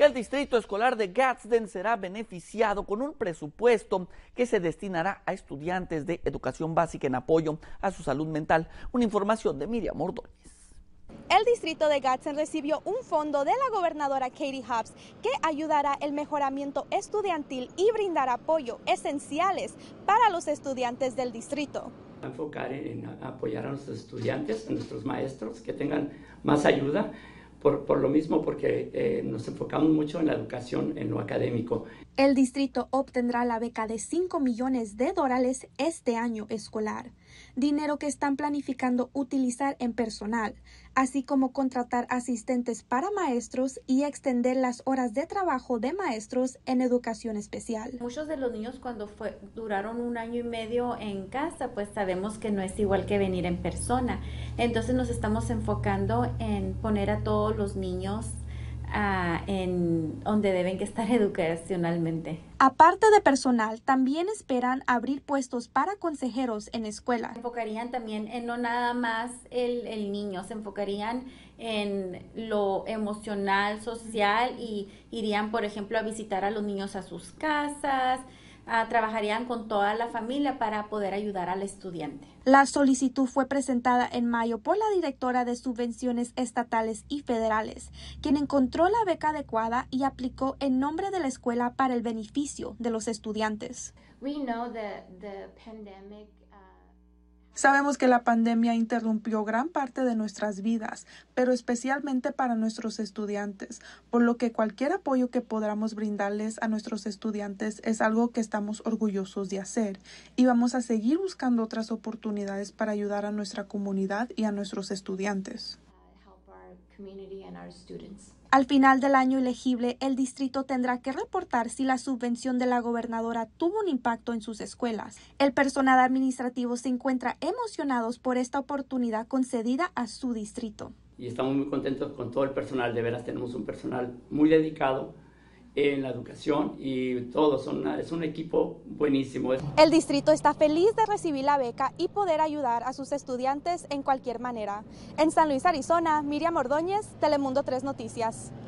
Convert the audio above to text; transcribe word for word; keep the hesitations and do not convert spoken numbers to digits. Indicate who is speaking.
Speaker 1: El distrito escolar de Gadsden será beneficiado con un presupuesto que se destinará a estudiantes de educación básica en apoyo a su salud mental. Una información de Miriam Ordóñez.
Speaker 2: El distrito de Gadsden recibió un fondo de la gobernadora Katie Hobbs que ayudará el mejoramiento estudiantil y brindará apoyo esenciales para los estudiantes del distrito.
Speaker 3: Enfocar en apoyar a nuestros estudiantes, a nuestros maestros, que tengan más ayuda. Por, por lo mismo, porque eh, nos enfocamos mucho en la educación, en lo académico.
Speaker 2: El distrito obtendrá la beca de cinco millones de dólares este año escolar, dinero que están planificando utilizar en personal, así como contratar asistentes para maestros y extender las horas de trabajo de maestros en educación especial.
Speaker 4: Muchos de los niños cuando fue, duraron un año y medio en casa, pues sabemos que no es igual que venir en persona. Entonces nos estamos enfocando en poner a todos los niños uh, en donde deben que estar educacionalmente.
Speaker 2: Aparte de personal, también esperan abrir puestos para consejeros en escuelas.
Speaker 4: Se enfocarían también en no nada más el, el niño, se enfocarían en lo emocional, social y irían, por ejemplo, a visitar a los niños a sus casas. Uh, trabajarían con toda la familia para poder ayudar al estudiante.
Speaker 2: La solicitud fue presentada en mayo por la directora de subvenciones estatales y federales, quien encontró la beca adecuada y aplicó en nombre de la escuela para el beneficio de los estudiantes.
Speaker 5: We know that the pandemic, uh...
Speaker 6: Sabemos que la pandemia interrumpió gran parte de nuestras vidas, pero especialmente para nuestros estudiantes, por lo que cualquier apoyo que podamos brindarles a nuestros estudiantes es algo que estamos orgullosos de hacer y vamos a seguir buscando otras oportunidades para ayudar a nuestra comunidad y a nuestros estudiantes.
Speaker 2: Al final del año elegible, el distrito tendrá que reportar si la subvención de la gobernadora tuvo un impacto en sus escuelas. El personal administrativo se encuentra emocionados por esta oportunidad concedida a su distrito.
Speaker 3: Y estamos muy contentos con todo el personal, de veras tenemos un personal muy dedicado en la educación y todos son una, es un equipo buenísimo.
Speaker 2: El distrito está feliz de recibir la beca y poder ayudar a sus estudiantes en cualquier manera. En San Luis, Arizona, Miriam Ordóñez, Telemundo tres Noticias.